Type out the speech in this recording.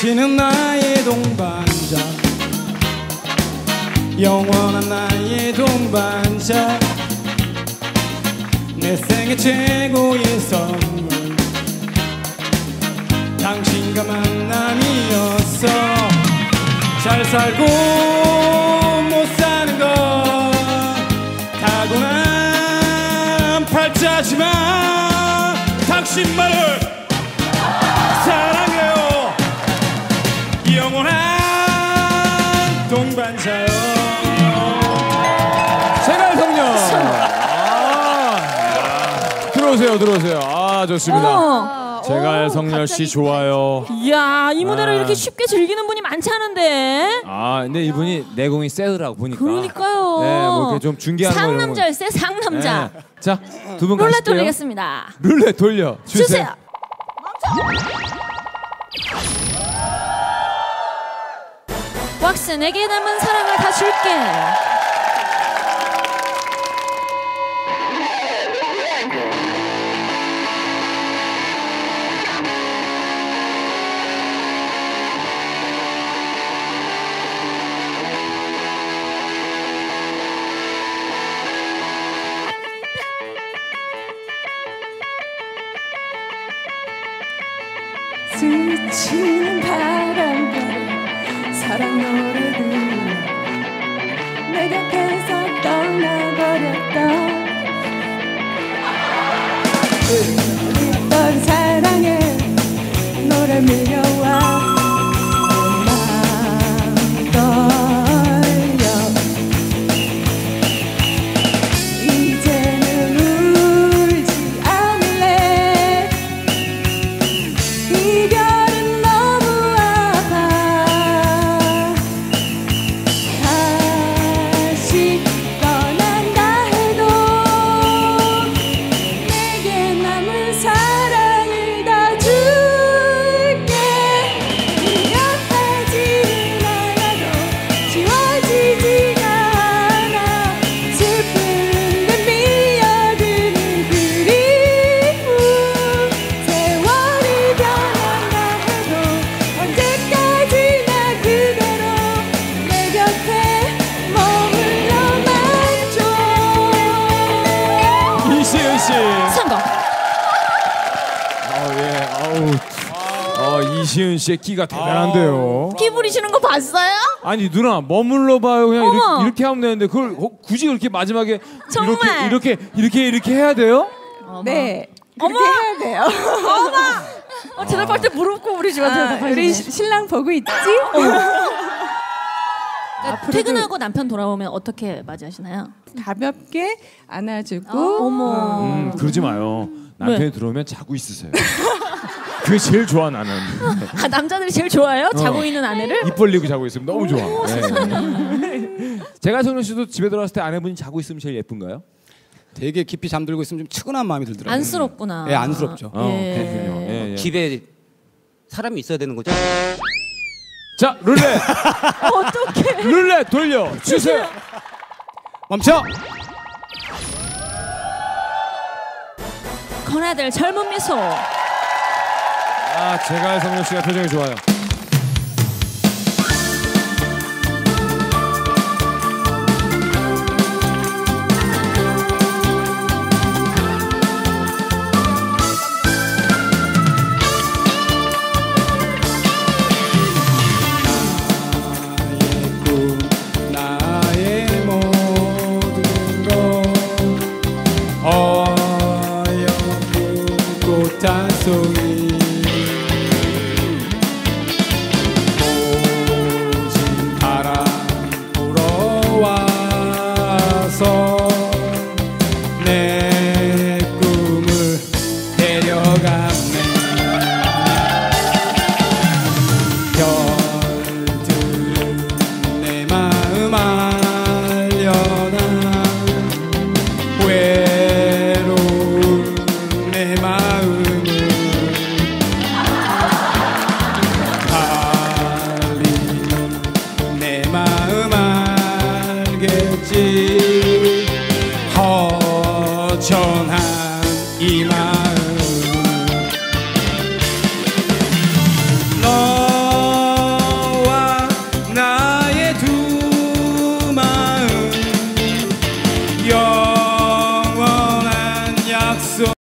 당신은 나의 동반자, 영원한 나의 동반자, 내 생애 최고의 선물, 당신과 만남이었어. 잘 살고 못 사는 건 타고난 팔자지만 당신만을 사랑해요. 영원한 동반자요. 생활성녀. 들어오세요, 들어오세요. 아, 좋습니다. 제갈성렬 씨 좋아요. 이야, 이 무대를 이렇게 쉽게 즐기는 분이 많지 않은데. 아, 근데 이분이 내공이 세더라고 보니까. 그러니까요. 네, 뭐 이렇게 좀 중계하는 거. 상남자일세, 상남자. 네. 자, 두 분 룰렛 가실게요. 돌리겠습니다. 룰렛 돌려 주세요. 왁스 내게 남은 사랑을 다 줄게. 스치는 바람과 사랑 노래들 내 곁에서 떠나버렸던 있던 사랑에 노래 밀려와 마음 떨려. 이제는 울지 않을래. 이별은 너무 아파. 다시 떠난다 해도 내게 남은 사랑을 다 줄게. 기억하지는 않아도 지워지지가 않아. 슬픈데 밀려드는 그리움. 세월이 변한다 해도 언제까지나 그대로 내 곁에 머물러만 줘. 이시은 씨. 성공. 예. 이시은 씨의 끼가 대단한데요. 키 부리시는 거 봤어요? 아니 누나 머물러 봐요. 그냥 어머. 이렇게 하면 되는데 그걸 굳이 그렇게 마지막에 정말. 이렇게 해야 돼요? 네, 그렇게 해야 돼요. 대답할 때 무릎 꿇으시고 대답하시네. 우리 신랑 보고 있지? 그러니까 퇴근하고 남편 돌아오면 어떻게 맞이하시나요? 가볍게 안아주고. 어머. 그러지 마요. 남편이 들어오면 자고 있으세요. 그게 제일 좋아 나는. 아, 남자들이 제일 좋아요? 자고 있는 아내를? 입 벌리고 자고 있으면 너무 좋아. 네. 제갈성렬 씨도 집에 들어갔을 때 아내분이 자고 있으면 제일 예쁜가요? 되게 깊이 잠들고 있으면 좀 측은한 마음이 들더라고요. 안쓰럽구나. 예, 안쓰럽죠. 그렇군요. 예. 집에 사람이 있어야 되는 거죠? 자, 룰렛. 어떡해. 룰렛 돌려 주세요. 멈춰. 건아들 젊은 미소. 아, 제갈성렬 씨가 표정이 좋아요. 나의 모든 것 어여쁜 꽃 한 송이 모진 바람 불어와서 내 꿈을 데려갔네. 별들은 내 마음 알려나 외로운 내 마음을 달리는 내 마음 알겠지. 허전한 이 마음 너 여